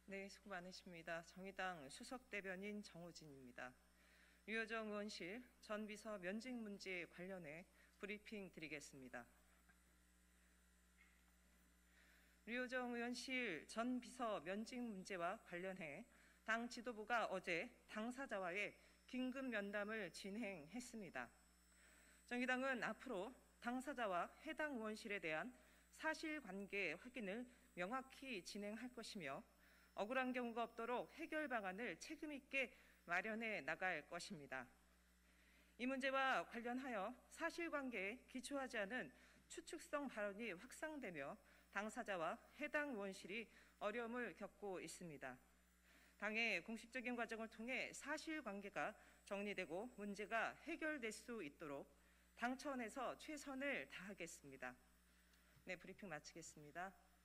네, 수고 많으십니다. 정의당 수석대변인 정우진입니다. 류호정 의원실 전 비서 면직 문제 관련해 브리핑 드리겠습니다. 류호정 의원실 전 비서 면직 문제와 관련해 당 지도부가 어제 당사자와의 긴급 면담을 진행했습니다. 정의당은 앞으로 당사자와 해당 의원실에 대한 사실관계 확인을 명확히 진행할 것이며 억울한 경우가 없도록 해결 방안을 책임 있게 마련해 나갈 것입니다. 이 문제와 관련하여 사실관계에 기초하지 않은 추측성 발언이 확산되며 당사자와 해당 의원실이 어려움을 겪고 있습니다. 당의 공식적인 과정을 통해 사실관계가 정리되고 문제가 해결될 수 있도록 당 차원에서 최선을 다하겠습니다. 네, 브리핑 마치겠습니다.